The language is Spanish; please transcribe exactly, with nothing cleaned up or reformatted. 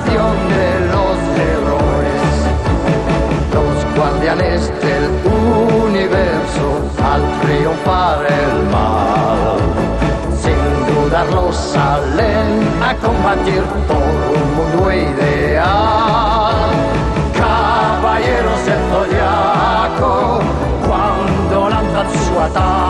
canción de los héroes, los guardianes del universo al triunfar el mal. Sin dudarlo salen a combatir por un mundo ideal. Caballeros del zodiaco, cuando lanzan su ataque